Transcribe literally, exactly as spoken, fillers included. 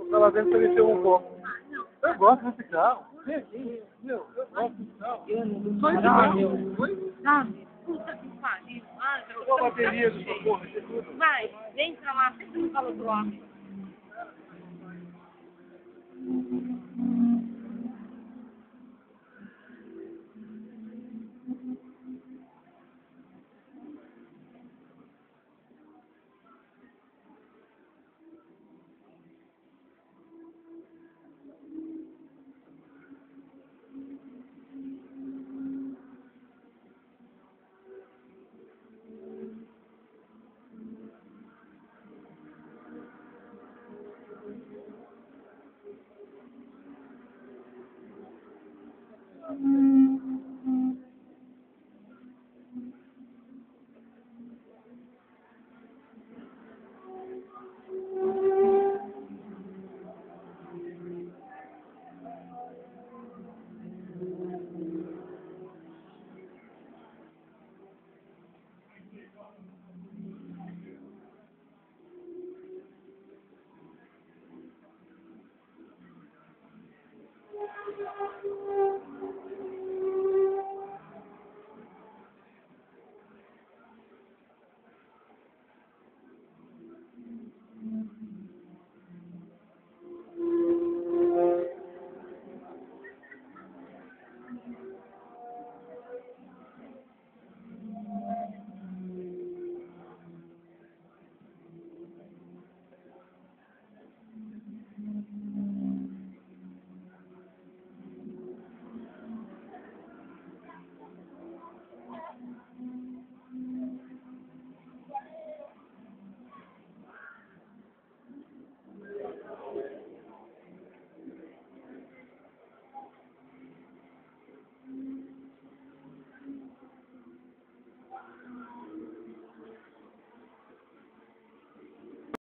Vai lá dentro pra mexer um pouco. Eu gosto desse carro. Vem aqui. Meu, eu gosto desse carro. Só esse carro. Oi? Sabe? Puta que pariu. Ah, eu Qual a bateria dessa porra? Isso é tudo. Vai, vem pra lá, sempre me fala do lado.